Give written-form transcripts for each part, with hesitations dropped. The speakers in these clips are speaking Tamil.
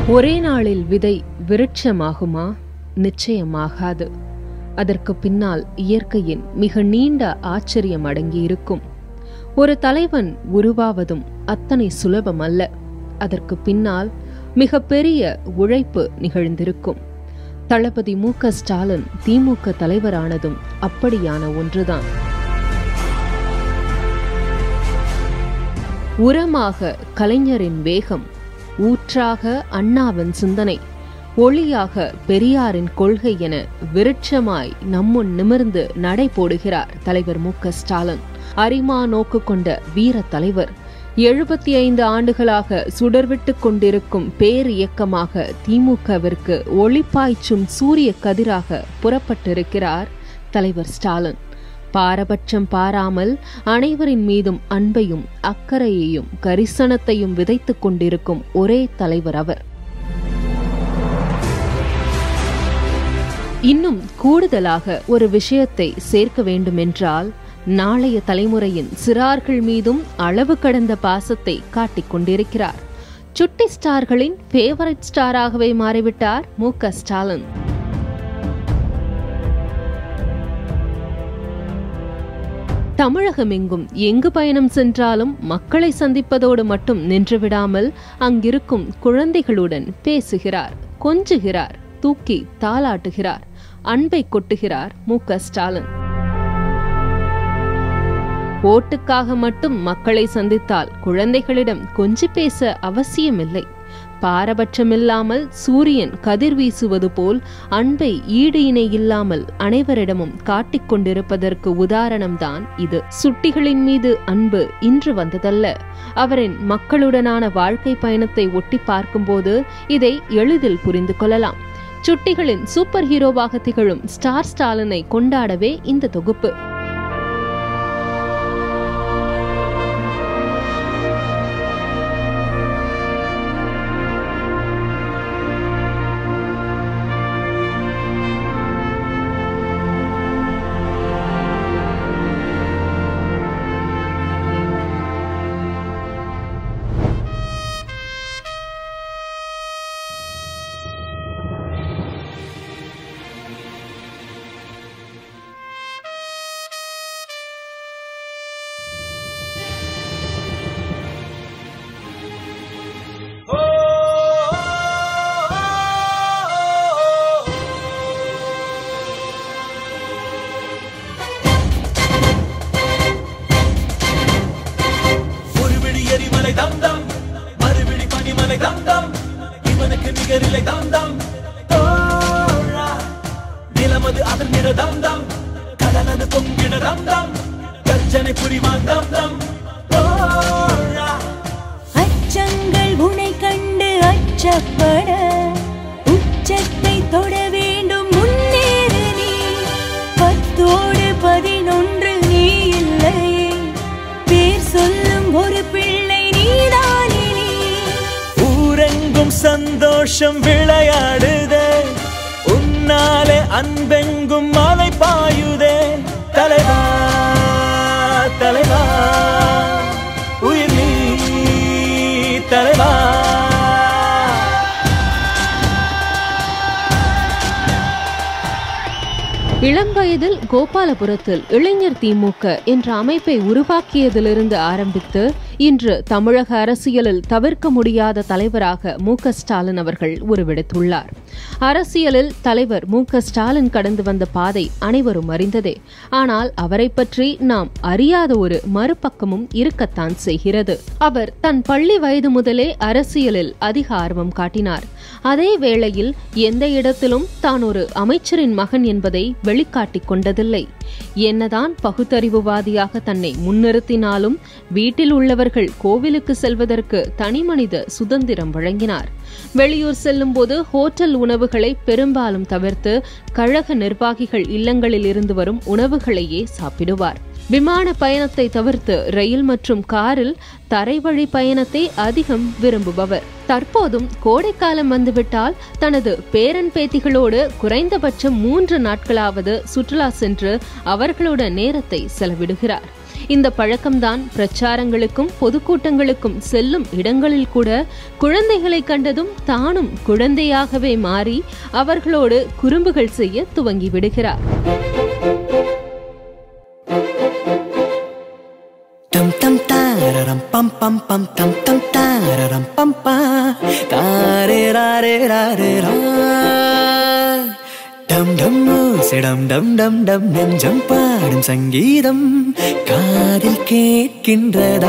ஒரே நாளில் விதை விருட்சமாகுமா? நிச்சயமாகாது. அதற்கு பின்னால் இயற்கையின் மிக நீண்ட ஆச்சரியம் அடங்கியிருக்கும். ஒரு தலைவன் உருவாவதும் அத்தனை சுலபம் அல்ல. அதற்கு பின்னால் மிக பெரிய உழைப்பு நிகழ்ந்திருக்கும். தளபதி மு.க. ஸ்டாலின் திமுக தலைவரானதும் அப்படியான ஒன்றுதான். உரமாக கலைஞரின் வேகம், ஊற்றாக அண்ணாவின் சிந்தனை, ஒளியாக பெரியாரின் கொள்கை என விருட்சமாய் நம்முன் நிமிர்ந்து நடை போடுகிறார் தலைவர் மு.க. ஸ்டாலின். அரிமா நோக்கு கொண்ட வீர தலைவர். 75 ஆண்டுகளாக சுடர்விட்டுக் கொண்டிருக்கும் பேர் இயக்கமாக திமுகவிற்கு ஒளிப்பாய்ச்சும் சூரிய கதிராக புறப்பட்டிருக்கிறார் தலைவர் ஸ்டாலின். பாரபட்சம் பாராமல் அனைவரின் மீதும் அன்பையும் அக்கறையையும் கரிசனத்தையும் விதைத்துக் கொண்டிருக்கும் ஒரே தலைவர் அவர். இன்னும் கூடுதலாக ஒரு விஷயத்தை சேர்க்க வேண்டுமென்றால், நாளைய தலைமுறையின் சிறார்கள் மீதும் அளவு கடந்த பாசத்தை காட்டிக் கொண்டிருக்கிறார். சுட்டி ஸ்டார்களின் ஃபேவரைட் ஸ்டாராகவே மாறிவிட்டார் மு.க. ஸ்டாலின். தமிழகமெங்கும் எங்கு பயணம் சென்றாலும் மக்களை சந்திப்பதோடு மட்டும் நின்றுவிடாமல் அங்கிருக்கும் குழந்தைகளுடன் பேசுகிறார், கொஞ்சுகிறார், தூக்கி தாளாட்டுகிறார், அன்பை கொட்டுகிறார் மு.க. ஸ்டாலின். ஓட்டுக்காக மட்டும் மக்களை சந்தித்தால் குழந்தைகளிடம் கொஞ்சி பேச அவசியமில்லை. பாரபட்சமில்லாமல் சூரியன் கதிர் வீசுவது போல் அன்பை ஈடு இணை இல்லாமல் அனைவரிடமும் காட்டிக் கொண்டிருப்பதற்கு உதாரணம்தான் இது. சுட்டிகளின் மீது அன்பு இன்று வந்ததல்ல. அவரின் மக்களுடனான வாழ்க்கை பயணத்தை ஒட்டி பார்க்கும்போது இதை எளிதில் புரிந்து கொள்ளலாம். சுட்டிகளின் சூப்பர் ஹீரோவாக திகழும் ஸ்டார் ஸ்டாலினை கொண்டாடவே இந்த தொகுப்பு. இவனுக்கு நிகரில்லை தந்தம், நிலமது அதன் நிற தந்தம், கடலது பொங்கிட தந்தம், கர்ஜனை புரிவான் தந்தம். அச்சங்கள் உனை கண்டு அச்சப்பட, உச்சத்தை தொட வேண்டும் முன்னேறு நீ. 10ஓடு 11 நீ இல்லை, பேர் சொல்லும் ஒரு பிள்ளை நீதானே. ஊரெங்கும் சந்தோஷம் விளையாடுதே, உன்னாலே அன்பெங்கும் மலை பாயுதே. தலைவா தலைவா உயிர் நீ தலைவா. இளம் வயதில் கோபாலபுரத்தில் இளைஞர் திமுக என்ற அமைப்பை உருவாக்கியதிலிருந்து ஆரம்பித்து இன்று தமிழக அரசியலில் தவிர்க்க முடியாத தலைவராக மு.க. ஸ்டாலின் அவர்கள் உருவெடுத்துள்ளார். அரசியலில் தலைவர் மு.க. ஸ்டாலின் கடந்து வந்த பாதை அனைவரும் அறிந்ததே. ஆனால் அவரை பற்றி நாம் அறியாத ஒரு மறுபக்கமும் இருக்கத்தான் செய்கிறது. அவர் தன் பள்ளி வயது முதலே அரசியலில் அதிக ஆர்வம் காட்டினார். அதே வேளையில் எந்த இடத்திலும் தான் ஒரு அமைச்சரின் மகன் என்பதை வெளிக்காட்டிக் கொண்டதில்லை. என்னதான் பகுத்தறிவுவாதியாக தன்னை முன்னிறுத்தினாலும் வீட்டில் உள்ளவர்கள் கோவிலுக்கு செல்வதற்கு தனிமனித சுதந்திரம் வழங்கினார். வெளியூர் செல்லும் போது ஹோட்டல் உணவுகளை பெரும்பாலும் தவிர்த்து கழக நிர்வாகிகள் இல்லங்களில் இருந்து வரும் உணவுகளையே சாப்பிடுவார். விமான பயணத்தை தவிர்த்து ரயில் மற்றும் காரில் தரைவழி பயணத்தை அதிகம் விரும்புபவர். தற்போதும் கோடைக்காலம் வந்துவிட்டால் தனது பேரன் பேத்திகளோடு குறைந்தபட்சம் 3 நாட்களாவது சுற்றுலா சென்று அவர்களுடன் நேரத்தை செலவிடுகிறார். இந்த பழக்கம்தான் பிரச்சாரங்களுக்கும் பொதுக்கூட்டங்களுக்கும் செல்லும் இடங்களில் கூட குழந்தைகளை கண்டதும் தானும் குழந்தையாகவே மாறி அவர்களோடு குறும்புகள் செய்ய துவங்கி விடுகிறார். நெஞ்சம் பாடும் சங்கீதம் காதில் கேட்கின்றதா?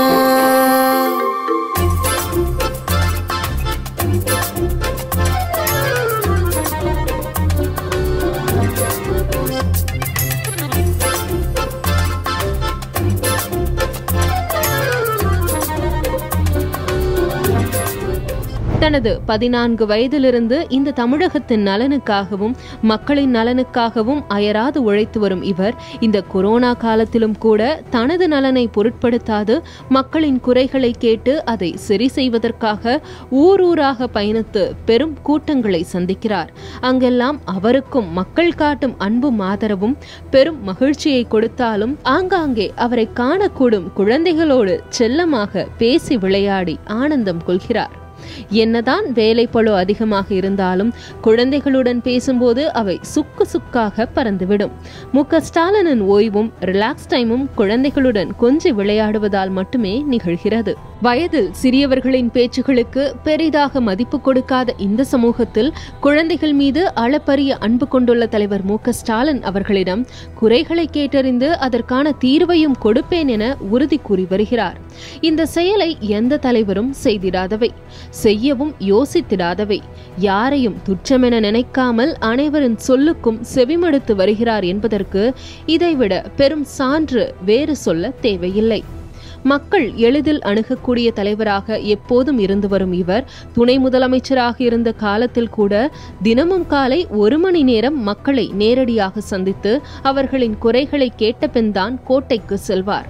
தனது 14 வயதிலிருந்து இந்த தமிழகத்தின் நலனுக்காகவும் மக்களின் நலனுக்காகவும் அயராது உழைத்து வரும் இவர் இந்த கொரோனா காலத்திலும் கூட தனது நலனை பொருட்படுத்தாது மக்களின் குறைகளை கேட்டு அதை சரி செய்வதற்காக ஊரூராக பயணித்து பெரும் கூட்டங்களை சந்திக்கிறார். அங்கெல்லாம் அவருக்கும் மக்கள் காட்டும் அன்பும் ஆதரவும் பெரும் மகிழ்ச்சியை கொடுத்தாலும் ஆங்காங்கே அவரை காணக்கூடும் குழந்தைகளோடு செல்லமாக பேசி விளையாடி ஆனந்தம் கொள்கிறார். என்னதான் வேலைப்பளு அதிகமாக இருந்தாலும் குழந்தைகளுடன் பேசும்போது அவை சுக்கு சுக்காக பறந்துவிடும். மு.க. ஸ்டாலினின் ஓய்வும் ரிலாக்ஸ் டைமும் குழந்தைகளுடன் கொஞ்சி விளையாடுவதால் மட்டுமே நிகழ்கிறது. வயதில் சிறியவர்களின் பேச்சுகளுக்கு பெரிதாக மதிப்பு கொடுக்காத இந்த சமூகத்தில் குழந்தைகள் மீது அளப்பரிய அன்பு கொண்டுள்ள தலைவர் மு.க. ஸ்டாலின் அவர்களிடம் குறைகளை கேட்டறிந்து அதற்கான தீர்வையும் கொடுப்பேன் என உறுதி கூறி வருகிறார். இந்த செயலை எந்த தலைவரும் செய்திடாதவை, செய்யவும் யோசித்திடாதவை, யாரையும் துச்சமென நினைக்காமல் அனைவரின் சொல்லுக்கும் செவிமடுத்து வருகிறார் என்பதற்கு இதைவிட பெரும் சான்று வேறு சொல்ல தேவையில்லை. மக்கள் எளிதில் அணுகக்கூடிய தலைவராக எப்போதும் இருந்து வரும் இவர் துணை முதலமைச்சராக இருந்த காலத்தில் கூட தினமும் காலை 1 மணி நேரம் மக்களை நேரடியாக சந்தித்து அவர்களின் குறைகளை கேட்ட பின்தான் கோட்டைக்கு செல்வார்.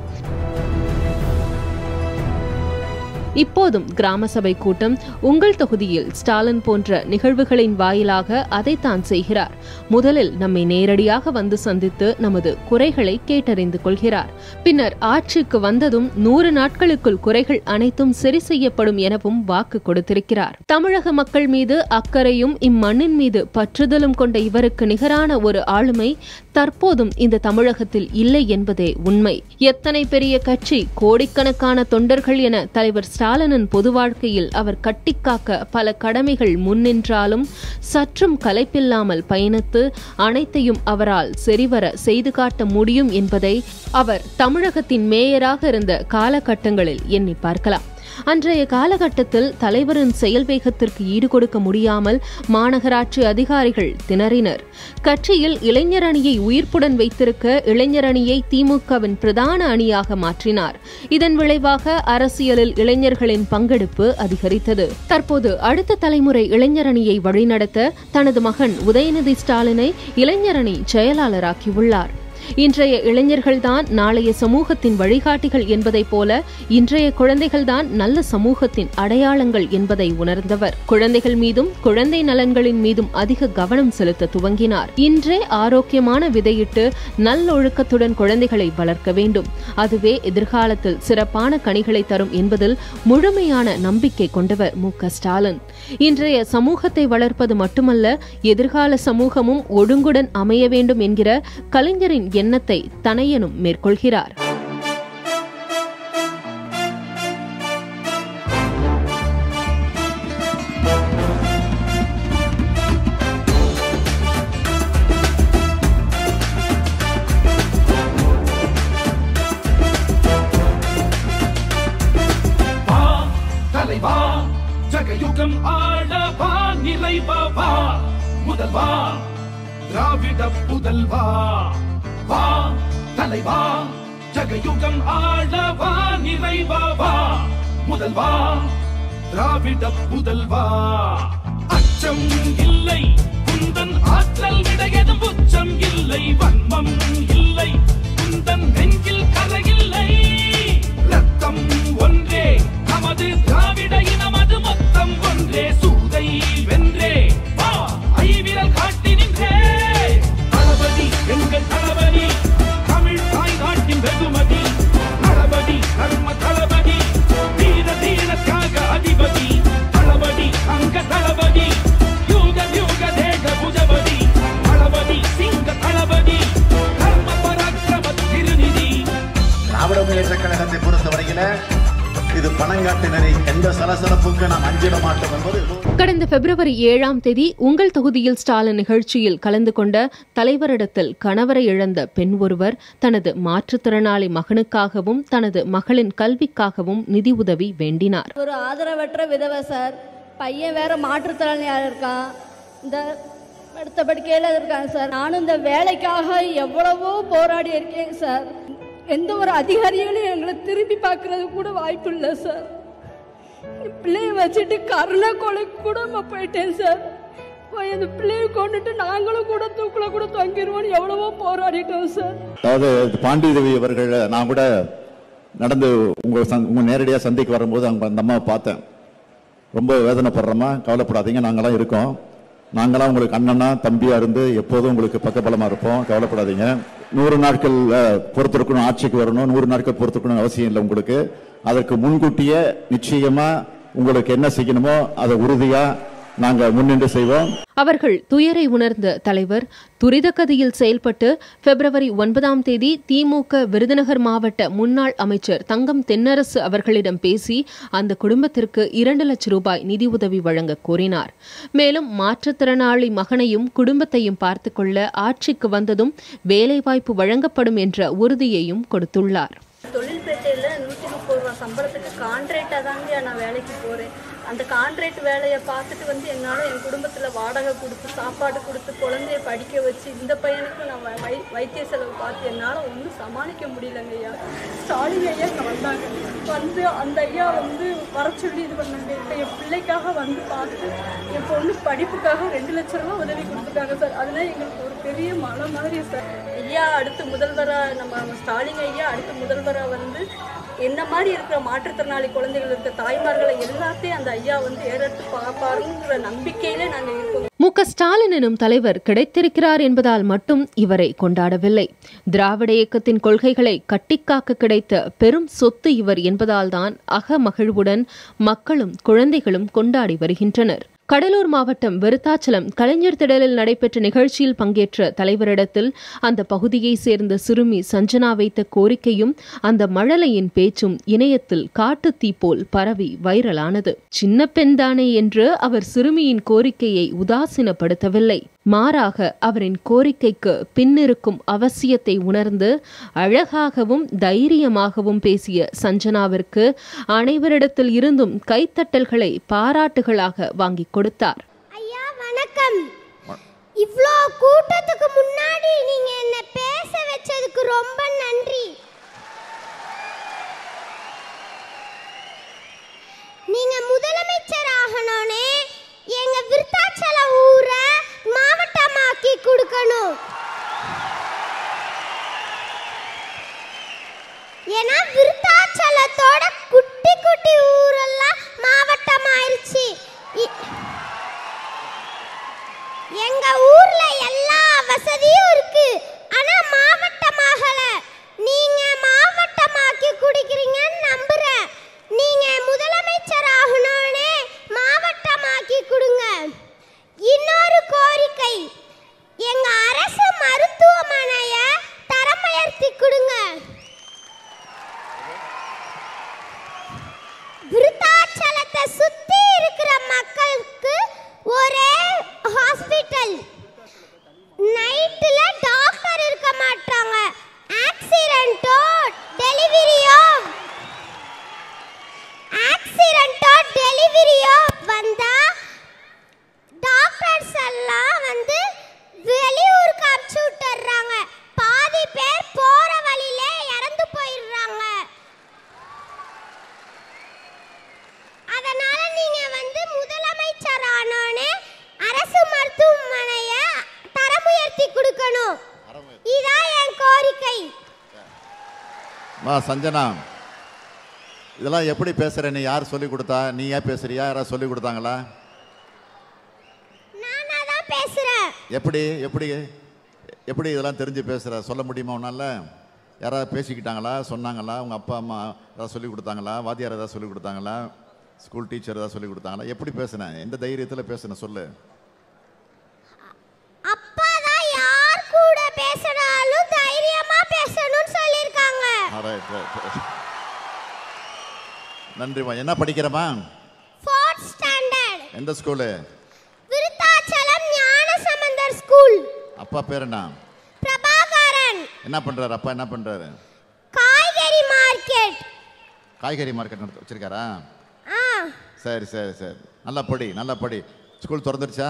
இப்போதும் கிராம சபை கூட்டம், உங்கள் தொகுதியில் ஸ்டாலின் போன்ற நிகழ்வுகளின் வாயிலாக அதைத்தான் செய்கிறார். முதலில் நம்மை நேரடியாக வந்து சந்தித்து நமது குறைகளை கேட்டறிந்து கொள்கிறார். பின்னர் ஆட்சிக்கு வந்ததும் 100 நாட்களுக்குள் குறைகள் அனைத்தும் சரி செய்யப்படும் எனவும் வாக்கு கொடுத்திருக்கிறார். தமிழக மக்கள் மீது அக்கறையும் இம்மண்ணின் மீது பற்றுதலும் கொண்ட இவருக்கு நிகரான ஒரு ஆளுமை தற்போதும் இந்த தமிழகத்தில் இல்லை என்பதே உண்மை. எத்தனை பெரிய கட்சி, கோடிக்கணக்கான தொண்டர்கள் என தலைவர் ஸ்டாலினின் பொது வாழ்க்கையில் அவர் கட்டிக்காக்க பல கடமைகள் முன்னின்றாலும் சற்றும் கலைப்பில்லாமல் பயணித்து அனைத்தையும் அவரால் சரிவர செய்து காட்ட முடியும் என்பதை அவர் தமிழகத்தின் மேயராக இருந்த காலகட்டங்களில் எண்ணி பார்க்கலாம். அன்றைய காலகட்டத்தில் தலைவரின் செயல் வேகத்திற்கு ஈடுகொடுக்க முடியாமல் மாநகராட்சி அதிகாரிகள் திணறினர். கட்சியில் இளைஞர் அணியை உயிர்ப்புடன் வைத்திருக்க இளைஞர் அணியை திமுகவின் பிரதான அணியாக மாற்றினார். இதன் விளைவாக அரசியலில் இளைஞர்களின் பங்கெடுப்பு அதிகரித்தது. தற்போது அடுத்த தலைமுறை இளைஞர் அணியை வழிநடத்த தனது மகன் உதயநிதி ஸ்டாலினை இளைஞர் அணி செயலாளராக்கியுள்ளார். இன்றைய இளைஞர்கள்தான் நாளைய சமூகத்தின் வழிகாட்டிகள் என்பதைப் போல இன்றைய குழந்தைகள்தான் நல்ல சமூகத்தின் அடையாளங்கள் என்பதை உணர்ந்தவர். குழந்தைகள் மீதும் குழந்தை நலன்களின் மீதும் அதிக கவனம் செலுத்த துவங்கினார். இன்றே ஆரோக்கியமான விதையிட்டு நல்லொழுக்கத்துடன் குழந்தைகளை வளர்க்க வேண்டும். அதுவே எதிர்காலத்தில் சிறப்பான கனிகளை தரும் என்பதில் முழுமையான நம்பிக்கை கொண்டவர் மு.க. ஸ்டாலின். இன்றைய சமூகத்தை வளர்ப்பது மட்டுமல்ல, எதிர்கால சமூகமும் ஒழுங்குடன் அமைய வேண்டும் என்கிற கலைஞரின் எண்ணத்தை தனையனும் மேற்கொள்கிறார். ஜகயுகம் ஆளவா, நிலைவா, முதல்வா, திராவிட புதல்வா, வா தலைவா, ஜகயுகம் ஆளவா, நிறைவா, முதல்வா, திராவிட புதல்வா. அச்சம் இல்லை குந்தன் ஆற்றல் விடையதும் உச்சம் இல்லை, வன்மம் இல்லை குந்தன் நெஞ்சில் கரையில்லை. ரத்தம் ஒன்றே நமது திராவிட இனமது மொத்தம் ஒன்றே, சூதை வென்றே வா ஐவிரல் காட்டி நின்றே. தளபதி எங்கள் தளபதி, தமிழ் தாய் நாட்டின் வெகுமதி. முன்னேற்ற கழகத்தை பொறுத்தவரையில இது பணங்காட்டினரை எந்த சலசலப்புக்கு நாம் அஞ்சிட மாட்டோம் என்பது. கடந்த பிப்ரவரி 7ஆம் தேதி உங்கள் தொகுதியில் ஸ்டாலின் நிகழ்ச்சியில் கலந்து கொண்ட தலைவரிடத்தில் கணவரை இழந்த பெண் ஒருவர் தனது மாற்றுத்திறனாளி மகனுக்காகவும் தனது மகளின் கல்விக்காகவும் நிதி உதவி வேண்டினார். ஒரு ஆதரவற்ற விதவை சார், பையன் வேற மாற்றுத்திறனாளியா இருக்கான், இந்த அடுத்த படுக்கையில இருக்காங்க சார். நானும் இந்த வேலைக்காக எவ்வளவோ போராடி இருக்கேன் சார். எந்த ஒரு அதிகாரிகளும் எங்களை திரும்பி பார்க்கறது கூட வாய்ப்பு இல்லை சார். பிள்ளைய வச்சுட்டு கருணை கொலைக்கு கூட போயிட்டேன் சார். போய் அந்த பிள்ளைய கொண்டுட்டு நாங்களும் கூட தூக்குல கூட தொங்கிடுவோம் எவ்வளவோ போராடிட்டோம் சார். அதாவது பாண்டிதேவி அவர்கள் நான் கூட நடந்து உங்க நேரடியாக சந்திக்கு வரும்போது அந்த அம்மாவை பார்த்தேன். ரொம்ப வேதனைப்படுறோமா, கவலைப்படாதீங்க, நாங்களாம் இருக்கோம், நாங்களாம் உங்களுக்கு அண்ணனா தம்பியா இருந்து எப்போதும் உங்களுக்கு பக்கபலமா இருப்போம், கவலைப்படாதீங்க. 100 நாட்கள் பொறுத்திருக்கணும், ஆட்சிக்கு வரணும், 100 நாட்கள் பொறுத்திருக்கணும் அவசியம் இல்லை உங்களுக்கு. அதற்கு முன்கூட்டியே நிச்சயமா உங்களுக்கு என்ன செய்யணுமோ அதை உறுதியா நாங்க முன்னின்று செய்வோம். அவர்கள் துயரை உணர்ந்த தலைவர் துரிதகதியில் செயல்பட்டு பிப்ரவரி 9ஆம் தேதி திமுக விருதுநகர் மாவட்ட முன்னாள் அமைச்சர் தங்கம் தென்னரசு அவர்களிடம் பேசி அந்த குடும்பத்திற்கு 2 லட்சம் ரூபாய் நிதி உதவி வழங்க கோரினார். மேலும் மாற்றுத்திறனாளி மகனையும் குடும்பத்தையும் பார்த்துக் கொள்ள ஆட்சிக்கு வந்ததும் வேலைவாய்ப்பு வழங்கப்படும் என்ற உறுதியையும் கொடுத்துள்ளார். தொழில்பேட்டையில் 130 ரூபா சம்பளத்துக்கு கான்ட்ராக்டாக தாங்க நான் வேலைக்கு போகிறேன். அந்த கான்ட்ராக்ட் வேலையை பார்த்துட்டு என்னால் என் குடும்பத்தில் வாடகை கொடுத்து சாப்பாடு கொடுத்து குழந்தைய படிக்க வச்சு இந்த பையனுக்கு நான் வைத்திய செலவு பார்த்து என்னால் ஒன்றும் சமாளிக்க முடியலங்க ஐயா. ஸ்டாலின் ஐயா வந்தாங்க, அந்த ஐயா வர சொல்லி இது பண்ணாங்க. இப்போ என் பிள்ளைக்காக பார்த்து என் பொண்ணு படிப்புக்காக 2 லட்சம் ரூபா உதவி கொடுத்துருக்காங்க சார். அதெல்லாம் எங்களுக்கு ஒரு பெரிய மலை மாதிரி சார். ஐயா அடுத்து முதல்வராக நம்ம ஸ்டாலின் ஐயா அடுத்து முதல்வராக என்ன மாதிரி இருக்கிற மாற்றுத்திறனாளி குழந்தைகள் இருக்க தாய்மார்களை எல்லாத்தையும் அந்த ஐயா ஏறெடுத்து பார்ப்பாருங்கிற நம்பிக்கையில நாங்க இருக்கோம். மு.க. ஸ்டாலின் எனும் தலைவர் கிடைத்திருக்கிறார் என்பதால் மட்டும் இவரை கொண்டாடவில்லை. திராவிட இயக்கத்தின் கொள்கைகளை கட்டிக்காக்க கிடைத்த பெரும் சொத்து இவர் என்பதால்தான் அகமகிழ்வுடன் மக்களும் குழந்தைகளும் கொண்டாடி வருகின்றனர். கடலூர் மாவட்டம் விருத்தாச்சலம் கலைஞர் திடலில் நடைபெற்ற நிகழ்ச்சியில் பங்கேற்ற தலைவரிடத்தில் அந்த பகுதியைச் சேர்ந்த சிறுமி சஞ்சனா வைத்த கோரிக்கையும் அந்த மழலையின் பேச்சும் இணையத்தில் காட்டுத்தீ போல் பரவி வைரலானது. சின்ன பெண்தானே என்று அவர் சிறுமியின் கோரிக்கையை உதாசீனப்படுத்தவில்லை. மாறாக அவரின் கோரிக்கைக்கு பின்னிருக்கும் அவசியத்தை உணர்ந்து அழகாகவும் தைரியமாகவும் பேசிய சஞ்சனாவிற்கு அனைவரிடத்தில் இருந்தும் கைத்தட்டல்களை பாராட்டுகளாக வாங்கி கொடுத்தார். ஐயா வணக்கம். இவ்ளோ கூட்டத்துக்கு முன்னாடி நீங்க என்ன பேச வச்சதுக்கு ரொம்ப நன்றி. நீங்க முதலமைச்சர் ஆகணும்னே எங்க விருத்தாச்சல ஊரை மாவட்டமாக்கி கொடுக்கணும். ஏன்னா விருத்தாச்சலத்தோட குட்டி குட்டி ஊரெல்லாம் மாவட்டம் ஆயிருச்சு. எங்க ஊர்ல எல்லா வசதியும் இருக்கு, ஆனா மாவட்டமாகல. நீங்க மாவட்டமாக்கி குடிக்கிறீங்கன்னு நம்புறேன். நீங்க முதலமைச்சர் ஆகணும்னே மாவட்டமாக்கி கொடுங்க. இன்னொரு கோரிக்கை, எங்க அரசு மருத்துவமனைய தரம் உயர்த்தி கொடுங்க. விருத்தாச்சலத்தை சுத்தி இருக்கிற மக்களுக்கு ஒரே ஹாஸ்பிட்டல், நைட்ல டாக்டர் இருக்க மாட்டாங்க. ஆக்சிடென்ட்டோ டெலிவரியோ வந்தா டாக்டர்ஸ் எல்லாம் வெளியூருக்கு அனுப்பிச்சு விட்டுறாங்க. பாதி பேர் போற வழியிலே இறந்து போயிடுறாங்க. அதனால நீங்க முதலமைச்சர் ஆனோனே அரசு மருத்துவமனைய தரம் உயர்த்தி கொடுக்கணும். இதான் என் கோரிக்கை. சஞ்சனா, இதெல்லாம் எப்படி பேசுற? நீ யார் சொல்லி கொடுத்தா? நீ ஏன் பேசுறியா? யாராவது சொல்லி கொடுத்தாங்களா? நானா தான் பேசுறேன். எப்படி எப்படி எப்படி இதெல்லாம் தெரிஞ்சு பேசுற? சொல்ல முடியுமா உன்னால? யாராவது பேசிக்கிட்டாங்களா? சொன்னாங்களா? உங்க அப்பா அம்மா ஏதாவது சொல்லி கொடுத்தாங்களா? வாத்தியார் ஏதாவது சொல்லி கொடுத்தாங்களா? ஸ்கூல் டீச்சர் ஏதாவது சொல்லி கொடுத்தாங்களா? எப்படி பேசுன? எந்த தைரியத்தில் பேசுன சொல்லு. அப்பா தான் யார் கூட பேசினாலும் தைரியமா பேசணும்னு சொல்லிருக்காங்க. அட நன்றிமா. என்ன படிக்கிறமா? 4th standard. எந்த ஸ்கூலு? விருத்தாச்சலம் ஞானசம்பந்தர் ஸ்கூல். அப்பா பேர் என்ன? பிரபாகரன். என்ன பண்றாரு அப்பா? என்ன பண்றாரு? காய்கறி மார்க்கெட். காய்கறி மார்க்கெட் நடத்த வச்சிருக்காரா? சரி சரி சரி, நல்லா படி நல்லா படி. ஸ்கூல் திறந்துடுச்சா?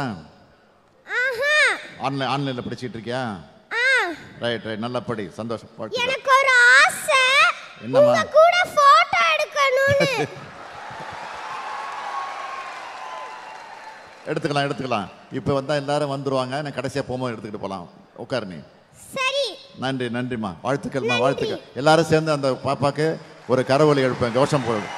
ஆன்லைன்ல படிச்சிட்டு இருக்கியா? ரைட் ரைட், நல்லா படி, சந்தோஷம். எனக்கு ஒரு ஆசை, உங்க கூட போட்டோ எடுக்கணும்னு. எடுத்துக்கலாம் எடுத்துக்கலாம். இப்போ வந்தா எல்லாரும் வந்துருவாங்க, நான் கடைசியா போகும்போது எடுத்துக்கிட்டு போலாம். உட்காரு நீ. சரி. நன்றி நன்றிம்மா, வாழ்த்துக்கள்மா வாழ்த்துக்கள். எல்லாரும் சேர்ந்து அந்த பாப்பாக்கு ஒரு கரவொலி எழுப்பேன், கோஷம் போடும்.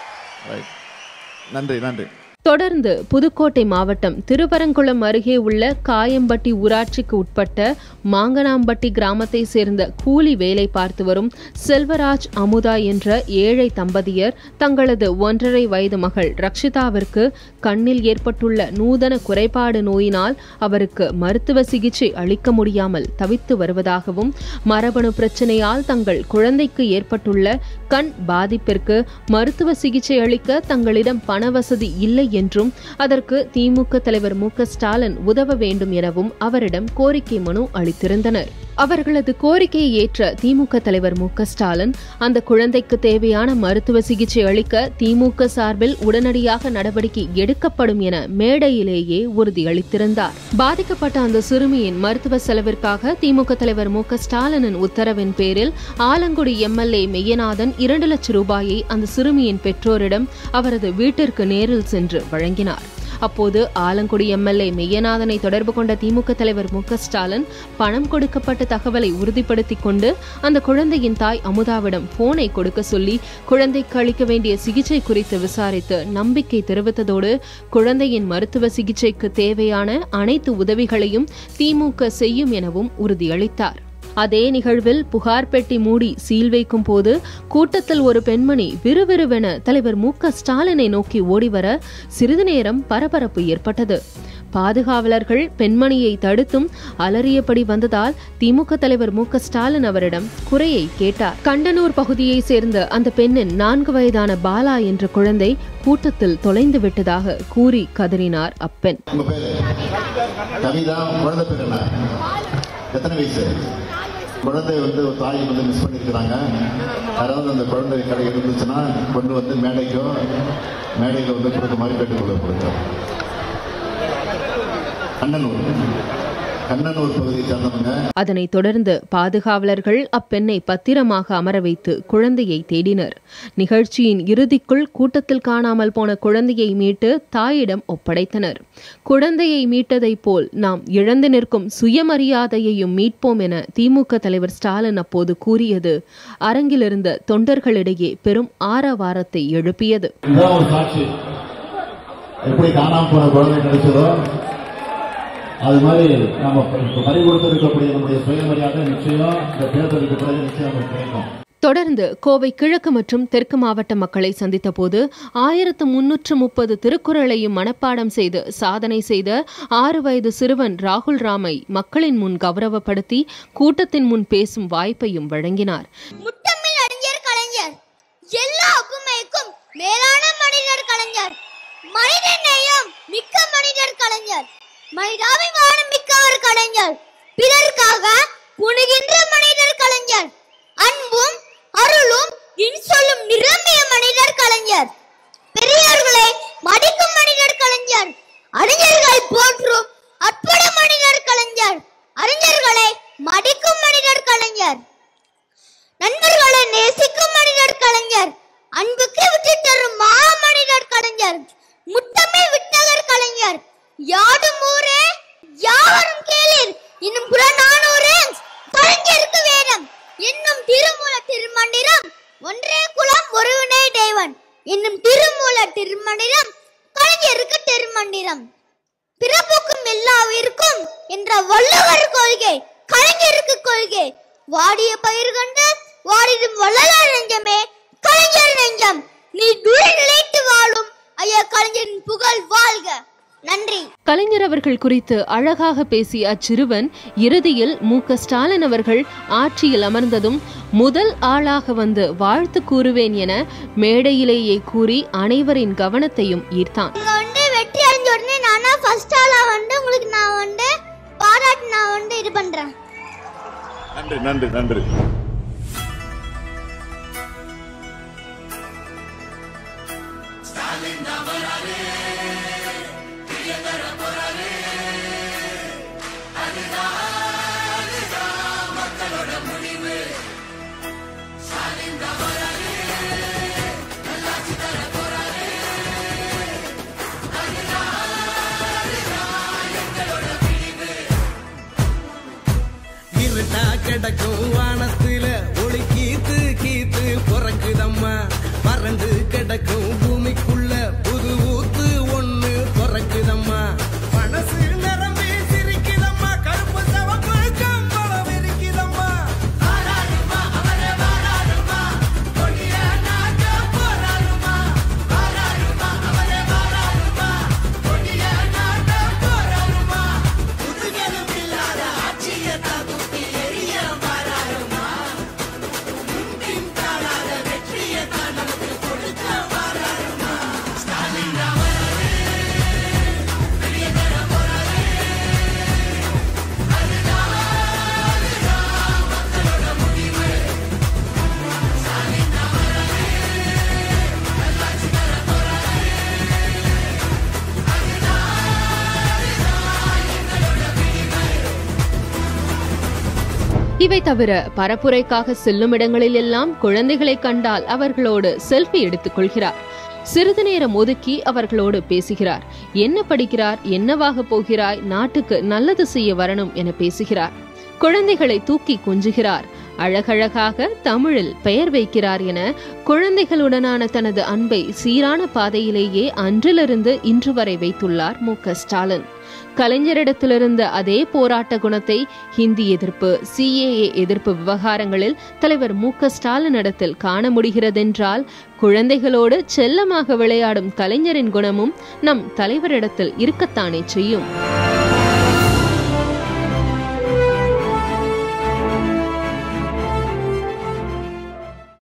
ரைட், நன்றி நன்றி. தொடர்ந்து புதுக்கோட்டை மாவட்டம் திருவரங்குளம் அருகே உள்ள காயம்பட்டி ஊராட்சிக்கு உட்பட்ட மாங்கனாம்பட்டி கிராமத்தை சேர்ந்த கூலி வேலை பார்த்து வரும் செல்வராஜ் அமுதா என்ற ஏழை தம்பதியர் தங்களது 1.5 வயது மகள் ரக்ஷிதாவிற்கு கண்ணில் ஏற்பட்டுள்ள நூதன குறைபாடு நோயினால் அவருக்கு மருத்துவ சிகிச்சை அளிக்க முடியாமல் தவித்து வருவதாகவும், மரபணு பிரச்சினையால் தங்கள் குழந்தைக்கு ஏற்பட்டுள்ள கண் பாதிப்பிற்கு மருத்துவ சிகிச்சை அளிக்க தங்களிடம் பண வசதி இல்லை என்றும், அதற்கு திமுக தலைவர் மு.க.ஸ்டாலின் உதவ வேண்டும் எனவும் அவரிடம் கோரிக்கை மனு அளித்திருந்தனர். அவர்களது கோரிக்கையை ஏற்ற திமுக தலைவர் மு.க.ஸ்டாலின் அந்த குழந்தைக்கு தேவையான மருத்துவ சிகிச்சை அளிக்க திமுக சார்பில் உடனடியாக நடவடிக்கை எடுக்கப்படும் என மேடையிலேயே உறுதியளித்திருந்தார். பாதிக்கப்பட்ட அந்த சிறுமியின் மருத்துவ செலவிற்காக திமுக தலைவர் மு.க.ஸ்டாலினின் உத்தரவின் பேரில் ஆலங்குடி எம்எல்ஏ மெய்யநாதன் 2 லட்சம் ரூபாயை அந்த சிறுமியின் பெற்றோரிடம் அவரது வீட்டிற்கு நேரில் சென்று வழங்கினார். அப்போது ஆலங்குடி எம்எல்ஏ மெய்யநாதனை தொடர்பு கொண்ட திமுக தலைவர் மு.க.ஸ்டாலின் பணம் கொடுக்கப்பட்ட தகவலை உறுதிப்படுத்திக் கொண்டு அந்த குழந்தையின் தாய் அமுதாவிடம் போனை கொடுக்க சொல்லி குழந்தைக்கு அளிக்க வேண்டிய சிகிச்சை குறித்து விசாரித்து நம்பிக்கை தெரிவித்ததோடு குழந்தையின் மருத்துவ சிகிச்சைக்கு தேவையான அனைத்து உதவிகளையும் திமுக செய்யும் எனவும் உறுதியளித்தார். அதே நிகழ்வில் புகார் பெட்டி மூடி சீல் வைக்கும் போது கூட்டத்தில் ஒரு பெண்மணி விறுவிறுவென தலைவர் மு.க.ஸ்டாலினை நோக்கி ஓடிவர சிறிது நேரம் பரபரப்பு ஏற்பட்டது. பாதுகாவலர்கள் பெண்மணியை தடுத்தும் அலறியபடி வந்ததால் திமுக தலைவர் மு.க.ஸ்டாலின் அவரிடம் குறையை கேட்டார். கண்டனூர் பகுதியை சேர்ந்த அந்த பெண்ணின் 4 வயதான பாலா என்ற குழந்தை கூட்டத்தில் தொலைந்து விட்டதாக கூறி கதறினார் அப்பெண். குழந்தை தாய் மிஸ் பண்ணிருக்கிறாங்க. யாராவது அந்த குழந்தை கடை இருந்துச்சுன்னா கொண்டு மேடையில் கொடுக்க மாதிரி கேட்டுக்கொள்ளப்படுகிறோம். கண்ணனூர் பகுதியை சேர்ந்தவங்க. அதனைத் தொடர்ந்து பாதுகாவலர்கள் அப்பெண்ணை பத்திரமாக அமர வைத்து குழந்தையை தேடினர். நிகழ்ச்சியின் இறுதிக்குள் கூட்டத்தில் காணாமல் போன குழந்தையை மீட்டு தாயிடம் ஒப்படைத்தனர். குழந்தையை மீட்டதைப் போல் நாம் இழந்து நிற்கும் சுயமரியாதையையும் மீட்போம் என திமுக தலைவர் ஸ்டாலின் அப்போது கூறியது அரங்கிலிருந்த தொண்டர்களிடையே பெரும் ஆரவாரத்தை எழுப்பியது. அது மாதிரி நம்ம பறி கொடுத்திருக்கக்கூடிய நம்முடைய சுயமரியாதை நிச்சயம் இந்த தேர்தலுக்கு பிறகு நிச்சயம் கிடைக்கும். தொடர்ந்து கோவை கிழக்கு மற்றும் தெற்கு மாவட்ட மக்களை சந்தித்த போது 1330 திருக்குறளையும் மனப்பாடம் செய்து சாதனை செய்த 6 வயது சிறுவன் ராகுல் ராமை மக்களின் முன் கௌரவப்படுத்தி கூட்டத்தின் முன் பேசும் வாய்ப்பையும் வழங்கினார். முத்தமிழ் அறிஞர் கலைஞர், எல்லா உண்மைக்கும் மேலான மனிதர் கலைஞர், மனித நேயம் மிக்க மனிதர் கலைஞர், மனிதாபிமானம் மிக்கவர் கலைஞர், பிறர்க்காக புனிகின்ற மனிதர் கலைஞர், அன்பும் அருளும் இன்சொல்லும் நிரம்பிய மனிதர் கலைஞர், பெரியோர்களை மதிக்கும் மனிதர் கலைஞர், அறிஞர்களை போற்றும் அற்புத மனிதர் கலைஞர், அறிஞர்களை மதிக்கும் மனிதர் கலைஞர், நண்பர்களை நேசிக்கும் மனிதர் கலைஞர், அன்புக்கு விட்டு தரும் மா மனிதர் கலைஞர், முத்தமிழ் விட்டகர் கலைஞர், யாடும் ஊரே யாவரும் கேளீர் இன்னும் புறநானூரே கலைஞருக்கு வேதம் இன்னும் திருமூல திருமந்திரம் ஒன்றே குலம் ஒருவனே தேவன் இன்னும் திருமூல திருமந்திரம் கலைஞருக்கு திருமந்திரம், பிறப்புக்கும் எல்லா உயிருக்கும் என்ற வள்ளுவர் கொள்கை கலைஞருக்கு கொள்கை, வாடிய பயிர் கண்டு வாடிடும் வள்ளலார் நெஞ்சமே கலைஞர் நெஞ்சம், நீ துறை நிலைத்து வாழும் ஐயா கலைஞரின் புகழ் வாழ்க. நன்றி. கலைஞர் அவர்கள் குறித்து அழகாக பேசிய அச்சிறுவன் இறுதியில் மு.க.ஸ்டாலின் அவர்கள் ஆட்சியில் அமர்ந்ததும் முதல் ஆளாக வந்து வாழ்த்து கூறுவேன் என மேடையிலேயே கூறி அனைவரின் கவனத்தையும் ஈர்த்தான். வெற்றி அடைஞ்ச உடனே நானா ஃபர்ஸ்ட் ஆளா வந்து உங்களுக்கு நான் வந்து பாராட்டு நான் வந்து இது பண்றேன். நன்றி நன்றி நன்றி. கிடக்கும் வானத்துல ஒளி கீத்து கீத்து பிறக்குதம்மா. வறண்டு கிடக்கும் பூமிக்குள்ள புது ஊத்து ஒண்ணு பிறக்குதம்மா. மனசு நிரம்பி சிரிக்குதம்மா. கருப்பு சவப்பு கம்பளம் இருக்குதம்மா. ஆராருமா அவரே வாராருமா. கொடிய நாட்ட போராருமா. ஆராருமா அவரே வாராருமா. கொடிய நாட்ட போராருமா. புதுகெலும் இல்லாத ஆட்சியை தகுத்தி எரிய வாராருமா. முன்பின் காணாத வெற்றியை தான் நமக்கு கொடுக்க வாராருமா. ஸ்டாலின் ராமரே வெளியே தர போறாரே. அதுதான் மக்களோட முடிவு. ஸ்டாலின் ராமரே நல்லாட்சி தர போறாரே. இவை தவிர பரப்புரைக்காக செல்லும் இடங்களில் எல்லாம் குழந்தைகளை கண்டால் அவர்களோடு செல்ஃபி எடுத்துக் கொள்கிறார். சிறிது நேரம் ஒதுக்கி அவர்களோடு பேசுகிறார். என்ன படிக்கிறார், என்னவாக போகிறாய், நாட்டுக்கு நல்லது செய்ய வரணும் என பேசுகிறார். குழந்தைகளை தூக்கி கொஞ்சுகிறார். அழகழகாக தமிழில் பெயர் வைக்கிறார் என குழந்தைகளுடனான தனது அன்பை சீரான பாதையிலேயே அன்றிலிருந்து இன்று வரை வைத்துள்ளார் மு.க.ஸ்டாலின். கலைஞரிடத்திலிருந்த அதே போராட்ட குணத்தை ஹிந்தி எதிர்ப்பு, CAA எதிர்ப்பு விவகாரங்களில் தலைவர் மு.க.ஸ்டாலின் இடத்தில் காண முடிகிறதென்றால் குழந்தைகளோடு செல்லமாக விளையாடும் கலைஞரின் குணமும் நம் தலைவரிடத்தில் இருக்கத்தானே செய்யும்.